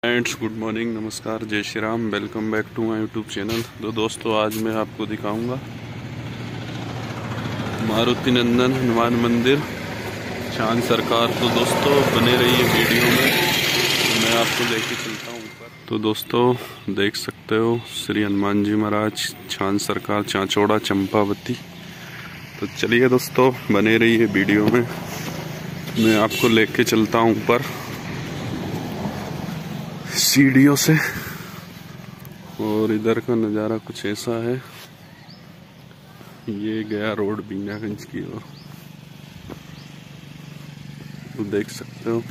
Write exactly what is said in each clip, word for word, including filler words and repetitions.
Friends, good morning, नमस्कार, जय Shri Ram. Welcome back to my YouTube channel. तो दोस्तों, आज मैं आपको दिखाऊंगा मारुति नंदन हनुमान मंदिर, चांद सरकार। तो दोस्तों, बने रहिए वीडियो में, मैं आपको लेके चलता हूँ ऊपर। तो दोस्तों, देख सकते हो श्री हनुमान जी महाराज, चांद सरकार, चांचौड़ा, चंपावती। तो चलिए दोस्तों, बने रहिए वीडियो में, मैं आपको लेके चलता हूँ ऊपर सीढ़ियों से। और इधर का नज़ारा कुछ ऐसा है, ये गया रोड बीनागंज की ओर, तो देख सकते हो।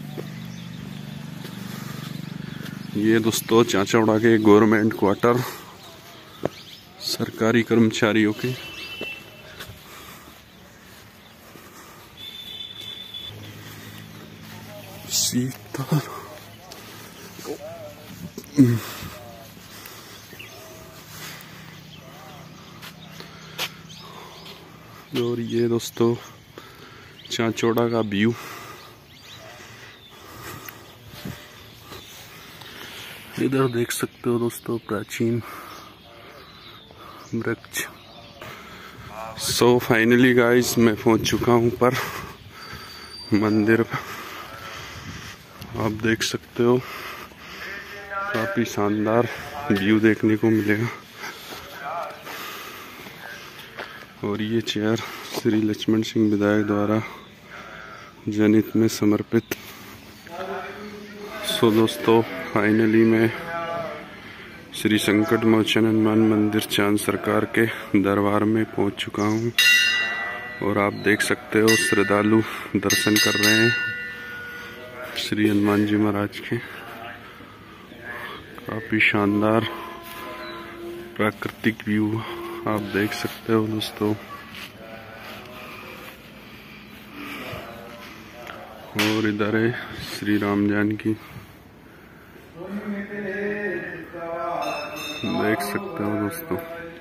ये दोस्तों चांचौड़ा के गवर्नमेंट क्वार्टर, सरकारी कर्मचारियों के। सीता और ये दोस्तों चांचौड़ा का व्यू। इधर देख सकते हो दोस्तों प्राचीन वृक्ष। सो फाइनली गाइस, मैं पहुंच चुका हूं पर मंदिर। आप देख सकते हो, काफी शानदार व्यू देखने को मिलेगा। और ये चेयर श्री लक्ष्मण सिंह विधायक द्वारा जनहित में समर्पित। सो दोस्तों, फाइनली मैं श्री संकट मोचन हनुमान मंदिर चांद सरकार के दरबार में पहुंच चुका हूं। और आप देख सकते हो, श्रद्धालु दर्शन कर रहे हैं श्री हनुमान जी महाराज के। काफी शानदार प्राकृतिक व्यू आप देख सकते हो दोस्तों। और इधर है श्री राम जानकी, देख सकते हो दोस्तों।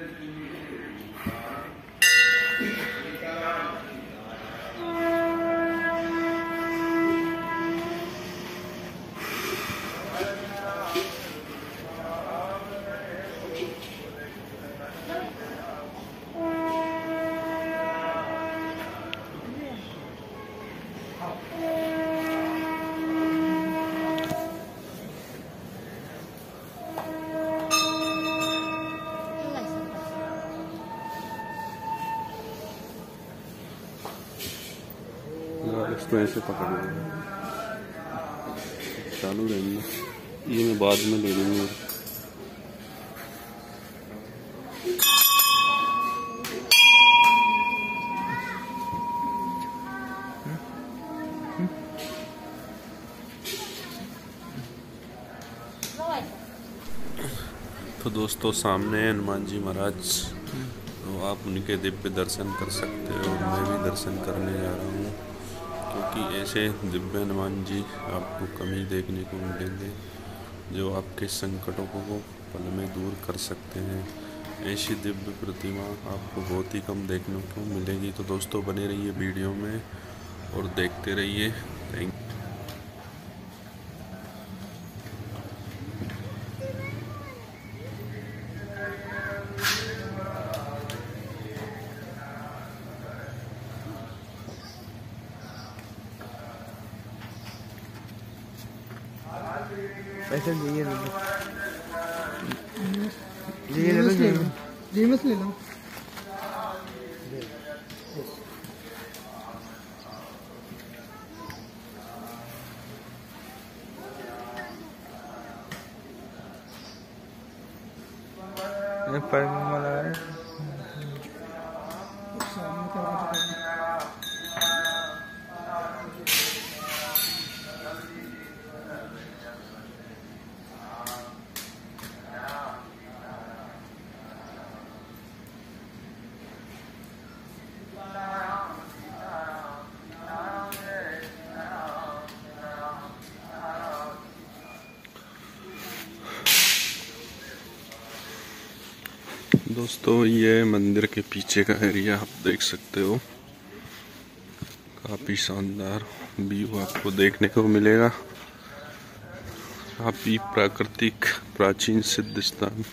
इसको ऐसे पकड़ लेंगे, चालू रहेंगे, ये मैं बाद में ले लूँगा। तो दोस्तों, सामने है हनुमान जी महाराज, तो आप उनके दिव्य दर्शन कर सकते हो। मैं भी दर्शन करने जा रहा हूँ, क्योंकि ऐसे दिव्य हनुमान जी आपको कम ही देखने को मिलेंगे, जो आपके संकटों को पल में दूर कर सकते हैं। ऐसी दिव्य प्रतिमा आपको बहुत ही कम देखने को मिलेगी। तो दोस्तों, बने रहिए वीडियो में और देखते रहिए। थैंक पैसा चाहिए ले लो, ये ले लो, ले लो, जीमस ले लो। पर मला है दोस्तों, ये मंदिर के पीछे का एरिया आप देख सकते हो। काफ़ी शानदार व्यू आपको देखने को मिलेगा। काफ़ी प्राकृतिक प्राचीन सिद्ध स्थान।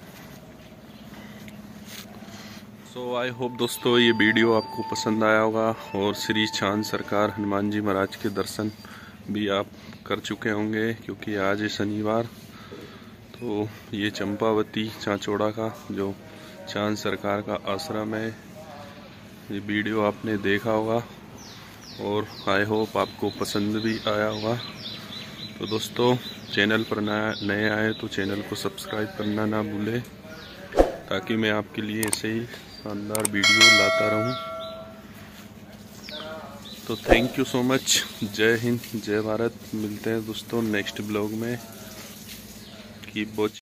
सो आई होप दोस्तों ये वीडियो आपको पसंद आया होगा और श्री चांद सरकार हनुमान जी महाराज के दर्शन भी आप कर चुके होंगे, क्योंकि आज है शनिवार। तो ये चंपावती चांचौड़ा का जो चांद सरकार का आश्रम है, ये वीडियो आपने देखा होगा और आई होप आपको पसंद भी आया होगा। तो दोस्तों चैनल पर नए आए तो चैनल को सब्सक्राइब करना ना भूलें, ताकि मैं आपके लिए ऐसे ही शानदार वीडियो लाता रहूं। तो थैंक यू सो मच। जय हिंद, जय भारत। मिलते हैं दोस्तों नेक्स्ट ब्लॉग में। Keep watching.